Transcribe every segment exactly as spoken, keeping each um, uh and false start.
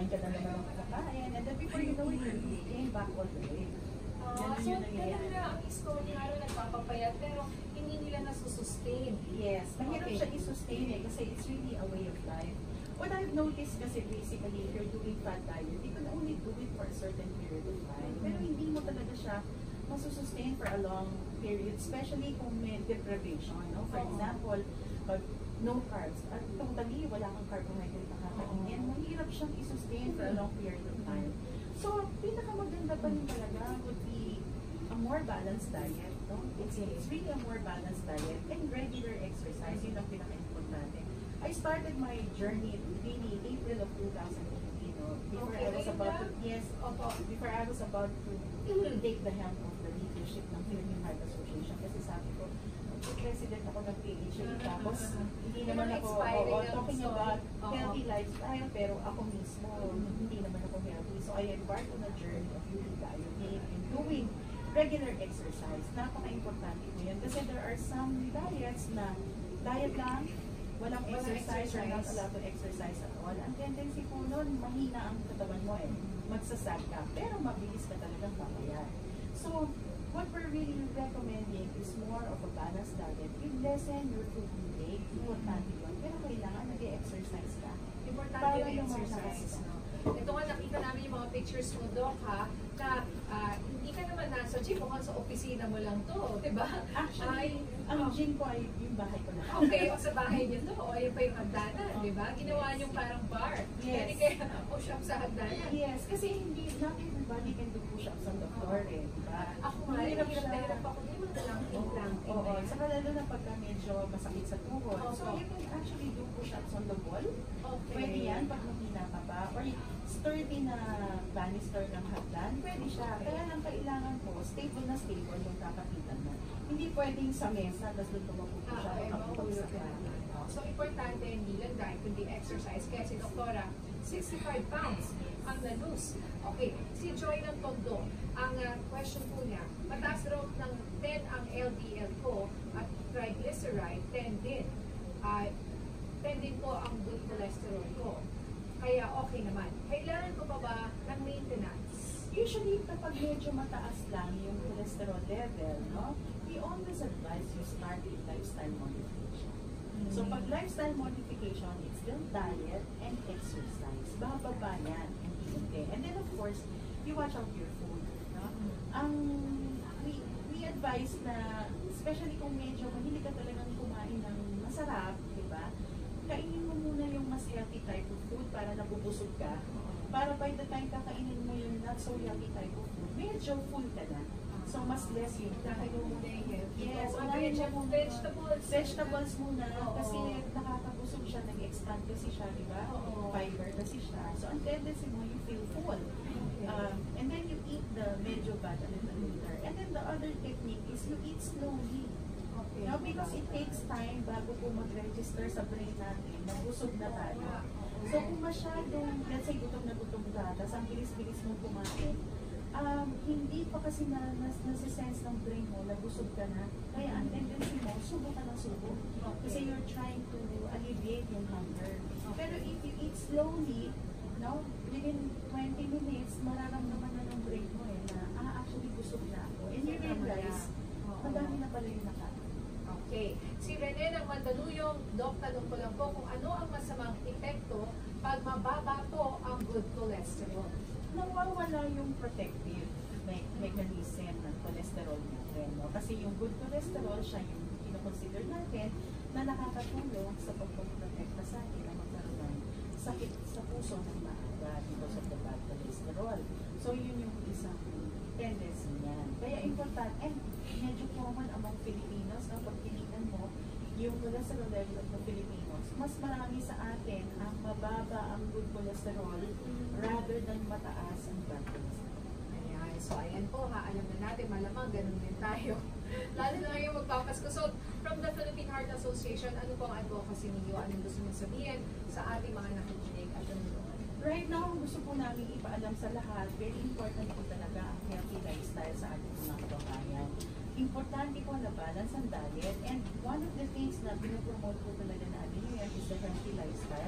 kakain ka na naman ng kakain, and then before you know it, you came back all the way. Uh, so, ganun na ang story nga rin nagpapapayat, pero hindi nila nasusustain. Yes, mahirap Okay. siya i-sustain eh, kasi it's really a way of life. What I've noticed kasi basically, if you're doing fat diet, you can only do it for a certain period of time. Pero hindi mo talaga siya masusustain for a long period, especially kung may deprivation. No? For example, pag no carbs, at totally wala kang carbohydrate na kakainin, mahirap siyang i-sustain for a long period of time. So, pinakamaganda pa rin talaga would be a more balanced diet. No? It's, it's really a more balanced diet and regular exercise. Yun ang pinaka-importante. I started my journey really April of two thousand eighteen. No? Before Okay, I was about to, yes, Opo. before I was about to take the helm of the leadership ng Philippine Heart Association. Kasi sabi ko, president ako ng P H A, tapos hindi naman ako oh, talking about healthy lifestyle, pero ako mismo, hindi naman ako healthy. So I embarked on a journey of really dieting and doing regular exercise. Napaka-importante mo yun. Kasi there are some diets na diet lang, walang exercise, or not allowed to exercise at all. Ang tendency po nun, mahina ang katawan mo eh. Magsasag ka, pero mabilis ka talagang papayat. So, what we're really recommending is more of a balanced diet. You lessen your food intake, importante yun, pero kailangan nag-exercise ka. Importante yung exercise, no? Ito nga, nakita namin yung mga pictures mo, Doc, ha, na uh, hindi ka naman nasa gym, mukhang sa opisina mo lang to, di ba? Actually, ay, ang gym ko ay yung bahay ko na. Okay, o sa bahay niyo to, o yun pa yung hagdanan, di ba? Ginawa niyong parang bar. Yes. Pwede kayo push-up sa hagdanan. Yes, kasi hindi, not everybody can do push-ups on the floor eh, di ba? Ako nga, hirap na hirap ako, di mo na lang implanting. Oo, saka lalo na pagka medyo masakit sa tuhod. So, you can actually do push-ups on the wall. Okay. Pwede yan pag mahina ka pa. Or sturdy na banister ng hagdan, pwede siya. Kaya lang kailangan mo, stable na stable yung kakapitan mo. Hindi pwedeng sa mesa, tapos doon tumapupo siya. Ah, mahulog ka. So, importante hindi lang diet, kundi exercise. Kaya si Doktora, sixty-five pounds ang na-lose. Okay, si Joy ng Tondo, ang uh, question po niya, mataas raw ng ten ang L D L ko at triglyceride, ten din. Uh, ten din po ang good cholesterol ko. Kaya okay naman. Kailangan ko pa ba ng maintenance? Usually, kapag medyo mataas lang yung cholesterol level, no, we always advise you start with lifestyle modification. Mm-hmm. So, pag lifestyle modification, it's still diet and exercise. Bababa yan, hindi. And then, of course, you watch out your food. No? Ang we, we advise na, especially kung medyo mahilig ka talagang kumain ng masarap, di ba? Kainin mo muna yung mas healthy type of food para nabubusog ka. Para by the time kakainin mo yung not so healthy type of food, medyo full ka na. So, mas less yung Kakain mo muna yung healthy. yes, So, unahin mo muna. vegetables. Vegetables muna. Oo. Kasi nakakabusog siya, nag-expand kasi siya, di ba? Oo. Fiber kasi siya. So, ang tendency mo, you feel full. Okay. Um, and then you eat the medyo bad a little later. And then the other technique is you eat slowly. Okay. Now, because it takes time bago po mag-register sa brain natin, nabusog na tayo. So, kung masyadong, let's say, gutom na gutom ka, tapos ang bilis-bilis mo kumain, um, hindi pa kasi na, nas, nasisense ng brain mo, nabusog ka na. Kaya ang tendency mo, subo ka ng subo. Kasi you're trying to alleviate yung hunger. Pero if you eat slowly, no, within twenty minutes, mararamdaman na ng brain mo eh, na, ah, actually busog na ako. And you realize, madami na pala yung nakain. Okay. Si Rene ng Mandaluyong, Doc, tanong ko lang po kung ano ang masamang epekto pag mababa po ang good cholesterol. Nawawala yung protective me mechanism ng cholesterol natin. No? Kasi yung good cholesterol, siya yung kinoconsider natin na nakakatulong sa pagpaprotekta sa atin na magkaroon ng sakit sa puso ng maaga because of the bad cholesterol. So yun yung isang tendency niyan. Kaya important, and medyo common among Filipinos, no? Pag tinitan mo, yung cholesterol level of the Filipinos, mas marami sa atin ang mababa ang good cholesterol rather than mataas ang bad cholesterol. Ayan. So, ayan po ha. Alam na natin, malamang ganun din tayo. Lalo na yung magpapasko. So, from the Philippine Heart Association, ano po ang advocacy ninyo? Anong gusto nyo sabihin sa ating mga nakikinig at nanonood? Right now, gusto po namin ipaalam sa lahat, very important po talaga ang healthy lifestyle sa ating mga kababayan. Importante po na balance ang diet, and one of the things na pinopromote po talaga namin yan is the healthy lifestyle.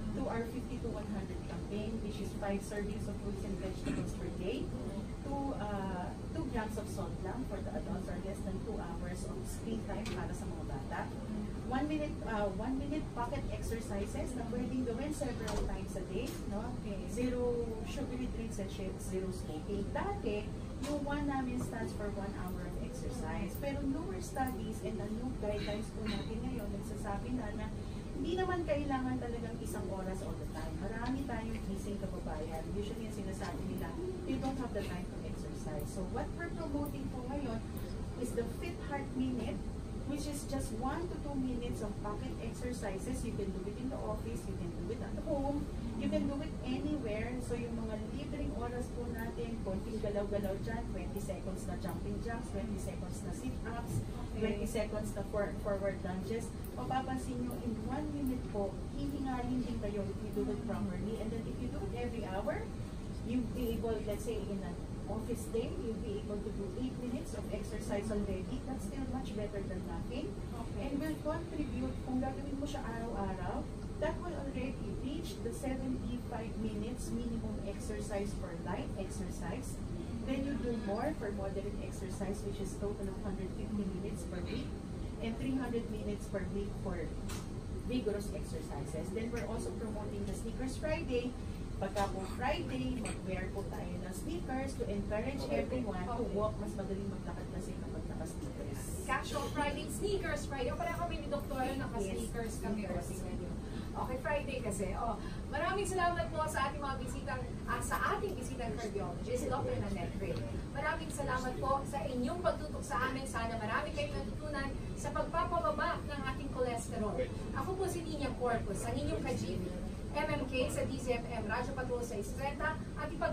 to our fifty to one hundred campaign, which is five servings of fruits and vegetables per day, two, uh, two grams of salt lang for the adults or less than two hours of screen time para sa mga bata. One minute, uh, one minute pocket exercises na pwedeng gawin several times a day, no? Zero sugary drinks and zero smoking. Dati, yung one namin stands for one hour of exercise. Pero newer studies and the new guidelines po natin ngayon, nagsasabi na na hindi naman kailangan talagang isang oras all the time. Marami tayong gising kababayan. Usually yung sinasabi nila, you don't have the time to exercise. So what we're promoting po ngayon is the Fit Heart Minute, which is just one to two minutes of pocket exercises. You can do it in the office, you can do it at home, you can do it anywhere. So yung mga libreng oras po natin, konting galaw-galaw dyan, twenty seconds na jumping jacks, twenty seconds na sit-ups, twenty seconds na for forward lunges. Mapapansin nyo, in one minute po, hihingalin din kayo if you do it properly. And then if you do it every hour, you'll be able, let's say in an office day, you'll be able to do eight minutes of exercise already. That's still much better than nothing. Okay. And will contribute, kung gagawin mo siya araw-araw, that will already reach the seventy-five minutes minimum exercise for light exercise. Then you do more for moderate exercise, which is total of one hundred fifty minutes per week, and three hundred minutes per week for vigorous exercises. Then we're also promoting the Sneakers Friday. Pagka po Friday, mag-wear po tayo ng sneakers to encourage everyone to walk. Mas madaling maglakad kasi kapag naka-sneakers. Casual Friday, Sneakers Friday. O pala kami ni Doktora, naka-sneakers kami. O, tingnan nyo. Okay, Friday kasi. O, maraming salamat po sa ating mga bisitang, uh, sa ating bisitang cardiologist, si Doctor Nanette Ray. Maraming salamat po sa inyong pagtutok sa amin. Sana marami kayong natutunan sa pagpapababa ng ating cholesterol. Ako po si Niña Corpuz, ang inyong ka-G V. M M K sa D Z M M, Radyo Patrol sa Istreta, at ipag